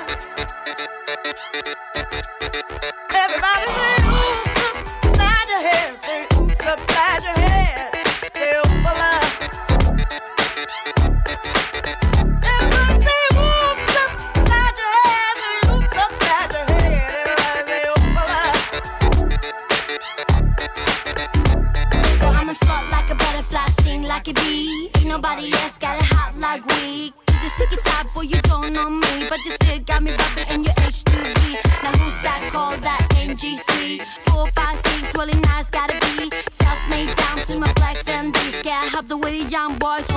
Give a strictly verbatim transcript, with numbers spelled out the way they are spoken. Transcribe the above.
Everybody say oops upside your head. Say oops upside your head. Say oopala. Everybody say oops upside your head. Say oops upside your head. Everybody say oopala. Well, I'ma float like a butterfly, sting like a bee. Ain't nobody else got it hot like we. The sick top, boy, you don't know me, but you still got me rubbing in your H two V. Now who's that called that N G three? Four, five, six, really nice, gotta be self-made down to my black Fendi. Can't help the way the young boys